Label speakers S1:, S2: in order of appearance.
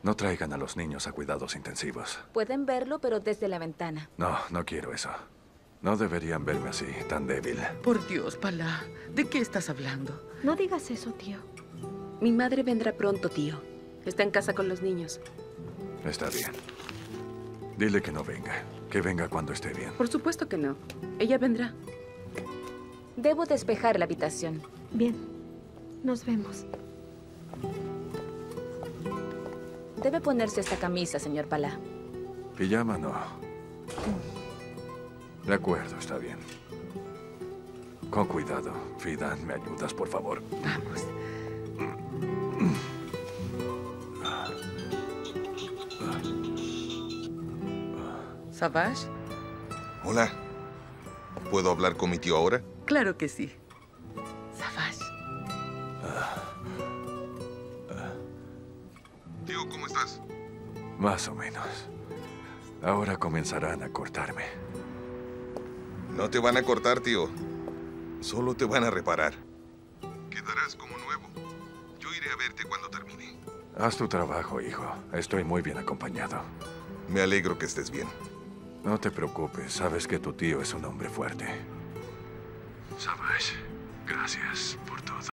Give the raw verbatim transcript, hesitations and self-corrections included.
S1: No traigan a los niños a cuidados intensivos.
S2: Pueden verlo, pero desde la ventana.
S1: No, no quiero eso. No deberían verme así, tan débil.
S3: Por Dios, Palá, ¿de qué estás hablando?
S4: No digas eso, tío.
S5: Mi madre vendrá pronto, tío. Está en casa con los niños.
S1: Está bien. Dile que no venga. Que venga cuando esté bien.
S5: Por supuesto que no. Ella vendrá.
S2: Debo despejar la habitación.
S4: Bien. Nos vemos.
S2: Debe ponerse esta camisa, señor Palá.
S1: Pijama no. De acuerdo, está bien. Con cuidado. Fidan, ¿me ayudas, por favor?
S3: Vamos. ¿Savage?
S6: Hola. ¿Puedo hablar con mi tío ahora?
S3: Claro que sí. Savage.
S6: Tío, ¿cómo estás?
S1: Más o menos. Ahora comenzarán a cortarme.
S6: No te van a cortar, tío. Solo te van a reparar. Quedarás como nuevo. Yo iré a verte cuando termine.
S1: Haz tu trabajo, hijo. Estoy muy bien acompañado.
S6: Me alegro que estés bien.
S1: No te preocupes. Sabes que tu tío es un hombre fuerte. Sabes, gracias por todo.